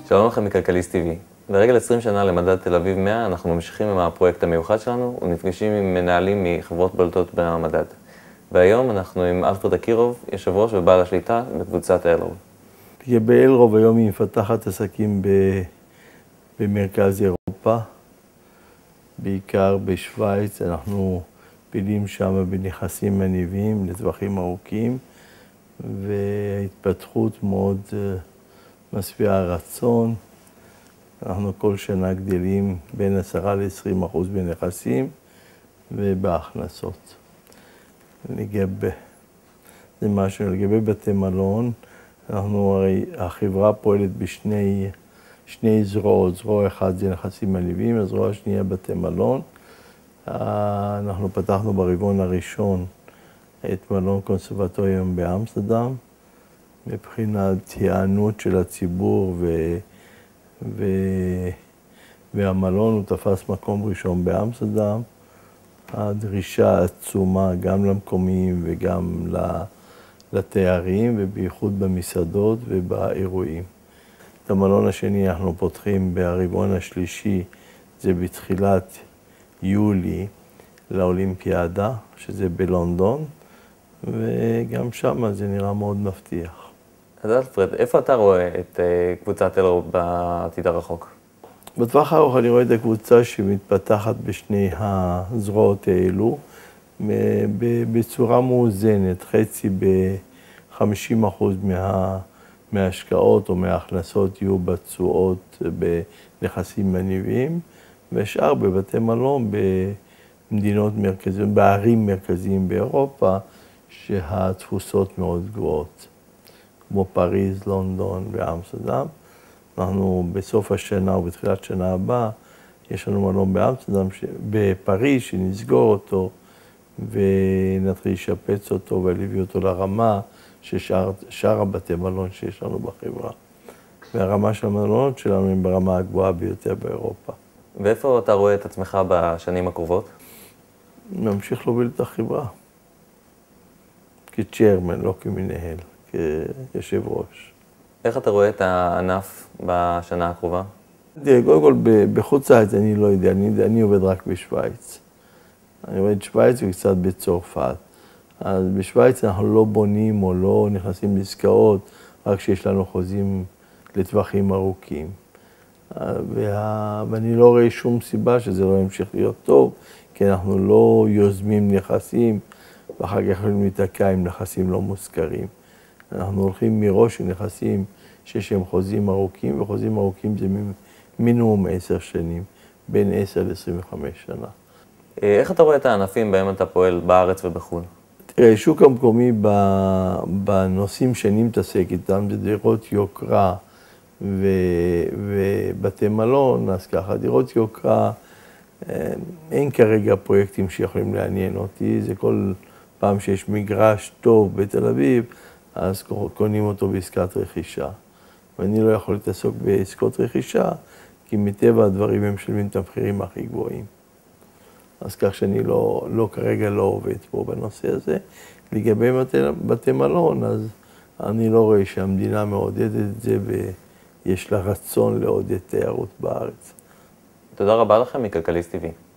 שלום לכם מכלכליסט TV. לרגל 20 שנה למדד תל אביב 100, אנחנו ממשיכים עם הפרויקט המיוחד שלנו ונפגשים עם מנהלים מחברות בולטות במדד. והיום אנחנו עם אלפרד אקירוב, יושב ראש ובעל השליטה בקבוצת אלרוב. באלרוב היום היא מפתחת עסקים במרכז אירופה, בעיקר בשוויץ. אנחנו פעילים שם בנכסים מניבים לטווחים ארוכים, והתפתחות מאוד משביעה רצון. אנחנו כל שנה גדלים בין 10 ל-20% בנכסים ובהכנסות. זה משהו, לגבי בתי מלון, הרי החברה פועלת בשני זרועות. זרוע אחד זה נכסים מניבים, הזרוע השנייה בתי מלון. אנחנו פתחנו ברבעון הראשון את מלון קונסרבטוריום באמסטרדם, מבחינת היענות של הציבור והמלון הוא תפס מקום ראשון באמסטרדם. הדרישה עצומה גם למקומיים וגם לתיירים, ובייחוד במסעדות ובאירועים. את המלון השני אנחנו פותחים ברבעון השלישי, זה בתחילת יולי, לאולימפיאדה, שזה בלונדון, וגם שם זה נראה מאוד מבטיח. אז אלפרד, איפה אתה רואה את קבוצת אלרוב בעתיד הרחוק? בטווח הארוך אני רואה את הקבוצה שמתפתחת בשני הזרועות האלו, בצורה מאוזנת, חצי ב-50% מההשקעות או מההכנסות יהיו בתשואות בנכסים מניבים, ושאר בבתי מלון במדינות מרכזיות, בערים מרכזיים באירופה, שהתפוסות מאוד גבוהות, כמו פריז, לונדון ואמסטרדם. אנחנו בסוף השנה או בתחילת שנה הבאה, יש לנו מלון באמסטרדם, בפריז, שנסגור אותו ונתחיל לשפץ אותו ולהביא אותו לרמה של שאר הבתי מלון שיש לנו בחברה. והרמה של המלונות שלנו היא ברמה הגבוהה ביותר באירופה. ואיפה אתה רואה את עצמך בשנים הקרובות? ממשיך להוביל את החברה. כצ'יירמן, לא כמנהל, כיושב ראש. איך אתה רואה את הענף בשנה הקרובה? קודם כל, בחוץ לארץ אני לא יודע, אני עובד רק בשוויץ. אני עובד בשוויץ וקצת בצרפת. אז בשוויץ אנחנו לא בונים או לא נכנסים לעסקאות, רק שיש לנו חוזים לטווחים ארוכים. ואני לא רואה שום סיבה שזה לא ימשיך להיות טוב, כי אנחנו לא יוזמים נכסים, ואחר כך יכולים להתקע עם נכסים לא מושכרים. אנחנו הולכים מראש לנכסים שיש להם חוזים ארוכים, וחוזים ארוכים זה מינימום 10 שנים, בין 10 ל-25 שנה. איך אתה רואה את הענפים בהם אתה פועל בארץ ובחו"ל? תראה, שוק המקומי בנושאים שאני מתעסק איתם, זה דירות יוקרה ובתי מלון, אז ככה, דירות יוקרה, אין כרגע פרויקטים שיכולים לעניין אותי, זה כל פעם שיש מגרש טוב בתל אביב, אז קונים אותו בעסקת רכישה. ואני לא יכול להתעסק בעסקות רכישה, כי מטבע הדברים הם משלמים את המחירים הכי גבוהים. אז כך שאני כרגע לא עובד פה בנושא הזה. לגבי בתי מלון, אז אני לא רואה שהמדינה מעודדת את זה, ויש לה רצון לעודד תיירות בארץ. תודה רבה לכם מכלכליסט TV.